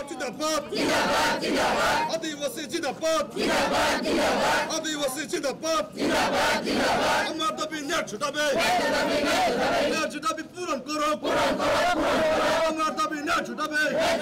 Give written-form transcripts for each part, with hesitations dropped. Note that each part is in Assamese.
जिंदाबाद आदिवासी जिंदाबाद आदिवासी जिंदाबाद हमारा दाबी न्याय छुटाबे पूरण करो हमारा दाबी न्याय छुटाबे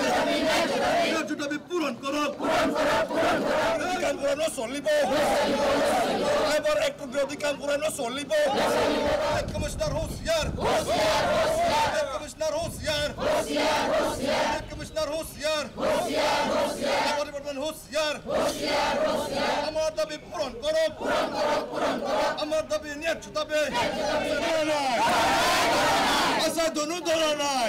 पूरण करो काम करानो चलिब एबार एक बिरोधी काम करानो चलिब कमिशनार होशियार कमिशनार होशियार कमिशनार होशियार परिवर्तन होशियार हमारा दाबी पूरण करो हमारा दाबी न्याय छुटाबे ऐसा दोनों दलों নাই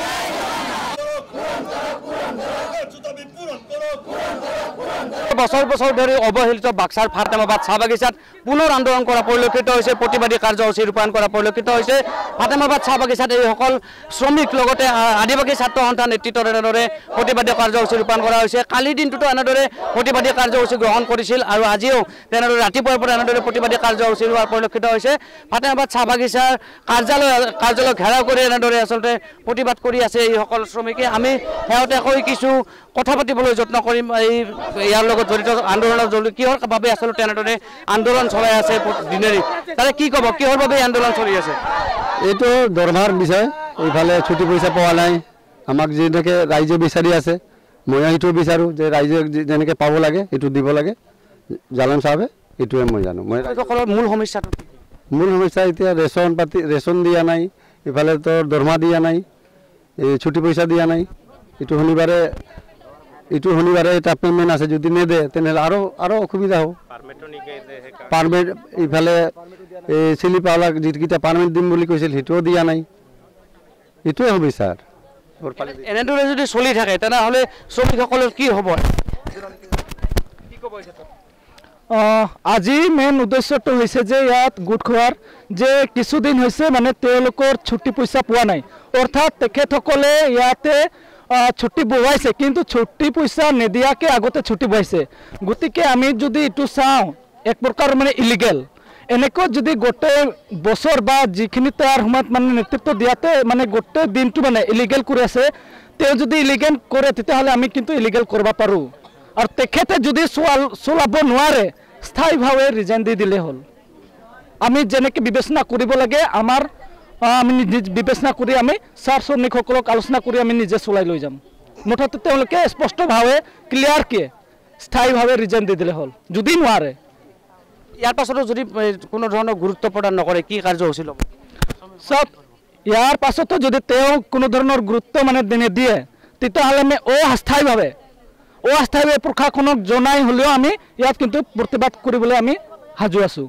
বছর বছর ধরে অবহেলিত বাক্সার ফাতেমাবাদ চাহ বাগিচাত পুনৰ আন্দোলন কৰা পৰিলক্ষিত হৈছে প্ৰতিবাদী কাৰ্যসূচী ৰূপায়ণ কৰা পৰিলক্ষিত হৈছে ফাতেমাবাদ চাহ বাগিচাত এই সকল শ্ৰমিক লগতে আদিবাসী ছাত্ৰ সন্থাৰ নেতৃত্বত এনেদৰে প্ৰতিবাদী কাৰ্যসূচী ৰূপায়ণ কৰা হৈছে কালি দিনটোতো এনেদৰে প্ৰতিবাদী কাৰ্যসূচী গ্ৰহণ কৰিছিল আৰু আজিও তেনেদৰে ৰাতিপুৱাৰ পৰা এনেদৰে প্ৰতিবাদী কাৰ্যসূচী হোৱাৰ পৰিলক্ষিত হৈছে ফাতেমাবাদ চাহ বাগিচাৰ কাৰ্যালয় ঘেৰাও কৰি এনেদৰে আচলতে প্ৰতিবাদ কৰি আছে এই সকল শ্ৰমিকে আমি শেহতীয়াকৈ কিছু কথা পাতিবলৈ যত্ন কৰিম এই ইয়াৰ লগত জড়িত আন্দোলনৰ জড়িত কিহৰ বাবে আচলতে এনেদৰে আন্দোলন চলাই আছে দিনেৰি তাৰে কি ক'ব কিহৰ বাবে আন্দোলন চলি আছে এইটো দৰমহাৰ বিষয় এইফালে ছুটি পইচা পোৱা নাই আমাক যেনেকৈ ৰাইজে বিচাৰি আছে মই সেইটো বিচাৰোঁ যে ৰাইজে যেনেকৈ পাব লাগে এইটো দিব লাগে জালান চাহাবে এইটোৱে মই জানো মই মূল সমস্যাটো মূল সমস্যা এতিয়া ৰেচন দিয়া নাই ইফালে তোৰ দৰমহা দিয়া নাই এই ছুটি পইচা দিয়া নাই এইটো শনিবাৰে এটা পেমেণ্ট আছে যদি নেদে তেনেহ'লে আৰু অসুবিধা হ'ব পাৰ্মিট ইফালে এই চিলিপাৱালাক যিকেইটা পাৰ্মিট দিম বুলি কৈছিল সেইটোও দিয়া নাই এইটোৱে সমস্যা এনেদৰে যদি চলি থাকে তেনেহ'লে শ্ৰমিকসকলৰ কি হ'ব আজি মেইন উদ্দেশ্যটো হৈছে যে ইয়াত গোট খোৱাৰ যে কিছুদিন হৈছে মানে তেওঁলোকৰ ছুটি পইচা পোৱা নাই অৰ্থাৎ তেখেতসকলে ইয়াতে ছুটি বহুৱাইছে কিন্তু ছুটি পইচা নিদিয়াকৈ আগতে ছুটি বহুৱাইছে গতিকে আমি যদি এইটো চাওঁ এক প্ৰকাৰ মানে ইলিগেল এনেকৈ যদি গোটেই বছৰ বা যিখিনি তাৰ সময়ত মানে নেতৃত্ব দিয়াতে মানে গোটেই দিনটো মানে ইলিগেল কৰি আছে তেওঁ যদি ইলিগেল কৰে তেতিয়াহ'লে আমি কিন্তু ইলিগেল কৰিব পাৰোঁ আৰু তেখেতে যদি চলাব নোৱাৰে স্থায়ীভাৱে ৰিজাইন দি দিলে হ'ল আমি যেনেকৈ বিবেচনা কৰিব লাগে আমাৰ আমি বিবেচনা কৰি আমি ছাৰ শ্ৰমিকসকলক আলোচনা কৰি আমি নিজে চলাই লৈ যাম মুঠতে তেওঁলোকে স্পষ্টভাৱে ক্লিয়াৰকৈ স্থায়ীভাৱে ৰিজাইন দি দিলে হ'ল যদি নোৱাৰে ইয়াৰ পাছতো যদি কোনো ধৰণৰ গুৰুত্ব প্ৰদান নকৰে কি কাৰ্যসূচী ল'ব চব ইয়াৰ পাছতো যদি তেওঁ কোনো ধৰণৰ গুৰুত্ব মানে নিদিয়ে তেতিয়াহ'লে আমি অস্থায়ীভাৱে প্ৰশাসনক জনাই হ'লেও আমি ইয়াত কিন্তু প্ৰতিবাদ কৰিবলৈ আমি সাজু আছোঁ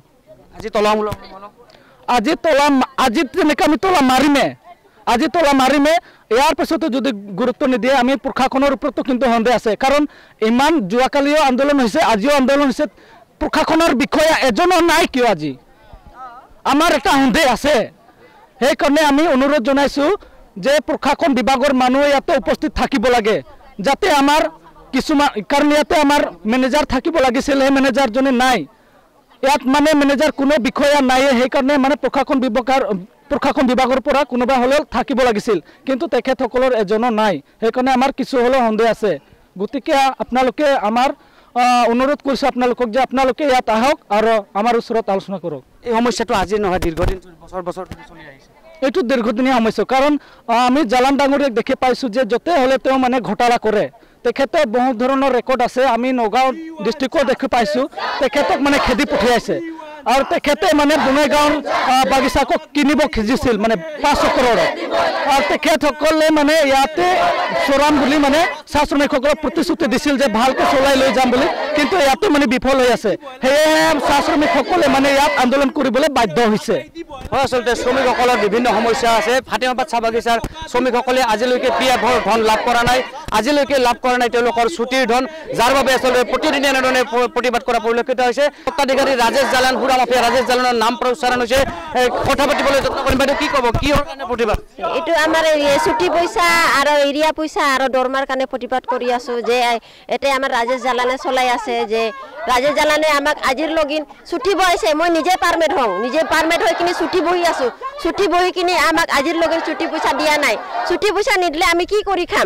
আজি তেনেকৈ আমি তলা মাৰিমে ইয়াৰ পাছতো যদি গুৰুত্ব নিদিয়ে আমি প্ৰশাসনৰ ওপৰতো কিন্তু সন্দেহ আছে কাৰণ ইমান যোৱাকালিও আন্দোলন হৈছে আজিও আন্দোলন হৈছে প্ৰশাসনৰ বিষয়া এজনো নাই কিয় আজি আমাৰ এটা সন্দেহ আছে সেইকাৰণে আমি অনুৰোধ জনাইছোঁ যে প্ৰশাসন বিভাগৰ মানুহ ইয়াতে উপস্থিত থাকিব লাগে যাতে আমাৰ কিছুমান কাৰণ ইয়াতে আমাৰ মেনেজাৰ থাকিব লাগিছিল সেই মেনেজাৰজনে নাই ইয়াত মানে মেনেজাৰ কোনো বিষয়া নাই সেইকাৰণে মানে প্ৰশাসন বিভাগৰ পৰা কোনোবা হ'লেও থাকিব লাগিছিল কিন্তু তেখেতসকলৰ এজনো নাই সেইকাৰণে আমাৰ কিছু হ'লেও সন্দেহ আছে গতিকে আপোনালোকে আমাৰ অনুৰোধ কৰিছোঁ আপোনালোকক যে আপোনালোকে ইয়াত আহক আৰু আমাৰ ওচৰত আলোচনা কৰক এই সমস্যাটো আজি নহয় দীৰ্ঘদিন বছৰ চলি আহিছে এইটো দীৰ্ঘদিনীয়া সমস্যা কাৰণ আমি জালান ডাঙৰীয়াক দেখি পাইছোঁ যে য'তে হ'লে তেওঁ মানে ঘোটালা কৰে তেখেতে বহুত ধৰণৰ ৰেকৰ্ড আছে আমি নগাঁও ডিষ্ট্ৰিক্টত দেখি পাইছোঁ তেখেতক মানে খেদি পঠিয়াইছে আৰু তেখেতে মানে বঙাইগাঁৱৰ বাগিচাকক কিনিব খুজিছিল মানে 5 কৰোড়ত আৰু তেখেতসকলে মানে ইয়াতে চোৰাম বুলি মানে চাহ শ্ৰমিকসকলক প্ৰতিশ্ৰুতি দিছিল যে ভালকৈ চলাই লৈ যাম বুলি কিন্তু ইয়াতে মানে বিফল হৈ আছে সেয়ে চাহ শ্ৰমিকসকলে মানে ইয়াত আন্দোলন কৰিবলৈ বাধ্য হৈছে আচলতে শ্ৰমিকসকলৰ বিভিন্ন সমস্যা আছে ফাতেমাবাদ চাহ বাগিচাৰ শ্ৰমিকসকলে আজিলৈকে পিএফৰ ধন লাভ কৰা নাই তেওঁলোকৰ ছুটিৰ ধন যাৰ বাবে আচলতে প্ৰতিদিনে এনেধৰণে প্ৰতিবাদ কৰা পৰিলক্ষিত হৈছে সত্তাধিকাৰী ৰাজেশ জালান মাফিয়া ৰাজেশ জালানৰ নাম প্ৰচাৰণ হৈছে কথা পাতিবলৈ যত্ন কৰিম বাইদেউ কি ক'ব কিহৰ কাৰণে প্ৰতিবাদ এইটো আমাৰ ছুটি পইচা আৰু এৰিয়া পইচা আৰু দৰমাৰ কাৰণে প্ৰতিবাদ কৰি আছোঁ যে এতে আমাৰ ৰাজেশ জালানে চলাই আছে যে ৰাজেশ জালানে আমাক আজিৰ লগিন ছুটি বহাইছে মই নিজে পাৰ্মিট হৈ কিনি ছুটি বহি আছোঁ ছুটি বহি কিনি আমাক আজিৰ লগিন ছুটি পইচা দিয়া নাই ছুটি পইচা নিদিলে আমি কি কৰি খাম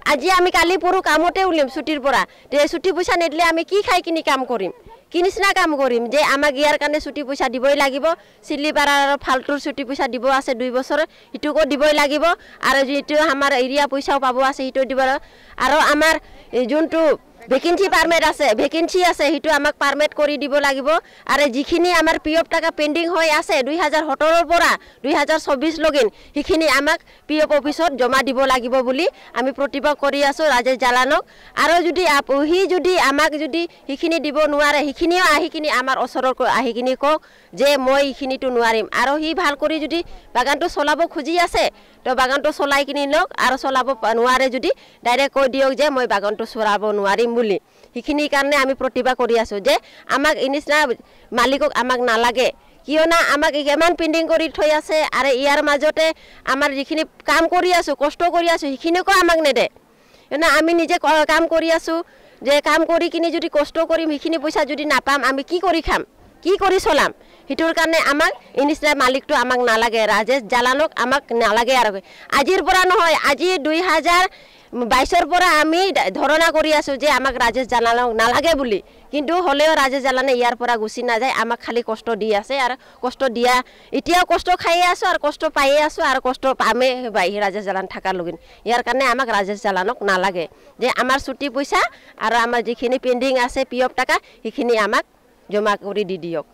আজি আমি কালি পৰো কামতে উলিম ছুটিৰ পৰা তে ছুটি পইচা নিদিলে আমি কি খাই কিনি কাম কৰিম কি নিচিনা কাম কৰিম যে আমাক ইয়াৰ কাৰণে ছুটি পইচা দিবই লাগিব চিলিপাৰাৰ ফালতুৰ ছুটি পইচা দিব আছে 2 বছৰ ইটোকো দিবই লাগিব আৰু যেটো আমাৰ এৰিয়া পইচাও পাব আছে ইটো দিব আৰু আমাৰ যোনটো ভেকেন্সি পারমিট আছে ভেকেন্সি আছে হিটো আমাক পারমিট কৰি দিব লাগিব আৰু যিখিনি আমাৰ পিএফ টাকা পেন্ডিং হৈ আছে 2017 ৰ পৰা 2024 লগিন হিখিনি আমাক পিএফ অফিসত জমা দিব লাগিব বুলি আমি প্ৰতিবাদ কৰি আছো ৰাজেশ জালানক আৰু যদি আমাক যদি হিখিনি দিব নোৱাৰে হিখিনিও আহিকিনি আমাৰ ওচৰৰ আহিকিনি কক যে মই হিখিনিটো নোৱাৰিম আৰু হি ভাল কৰি যদি বাগানটো চলাব খুজি আছে তো বাগানটো চলাই কিনি লওক আৰু চলাব নোৱাৰে যদি ডাইৰেক্ট কৈ দিয়ক যে মই বাগানটো চলাব নোৱাৰিম বুলি হিখিনি কাৰণে আমি প্ৰতিবাদ কৰি আছো যে আমাক ইনিসনা মালিকক আমাক নালাগে কিয়না আমাক ইমান পেন্ডিং কৰি থৈ আছে আৰু ইয়াৰ মাজতে আমাৰ যিখিনি কাম কৰি আছো কষ্ট কৰি আছো হিখিনিকো আমাক নেদে না আমি নিজে কাম কৰি আছো যে কাম কৰি কিনি যদি কষ্ট কৰিম হিখিনি পইচা যদি নাপাম আমি কি কৰি খাম কি কৰি চলাম হিটোৰ কাৰণে আমাক ইনিসনা মালিকটো আমাক নালাগে ৰাজেশ জালানক আমাক নালাগে আৰু আজিৰ পৰা নহয় আজি 2022 পৰা আমি ধৰণা কৰি আছো যে আমাক ৰাজেশ জালানক নালাগে বুলি কিন্তু হলেও ৰাজেশ জালানে ইয়াৰ পৰা গুছি না যায় আমাক খালি কষ্ট দি আছে আৰু কষ্ট দিয়া এতিয়াও কষ্ট খাই আছো আৰু কষ্ট পাই আছো আৰু কষ্ট পামে বাই ৰাজেশ জালান থাকা লগিন ইয়াৰ কাৰণে আমাক ৰাজেশ জালানক নালাগে যে আমাৰ ছুটি পইচা আৰু আমাৰ যিখিনি পেন্ডিং আছে পিএফ টাকা হিখিনি আমাক জমা কৰি দি দিয়ক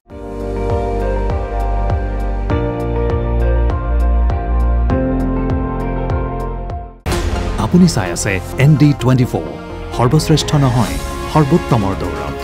আপুনি চাই আছে ND24 সৰ্বশ্ৰেষ্ঠ নহয় সৰ্বোত্তমৰ দৌৰত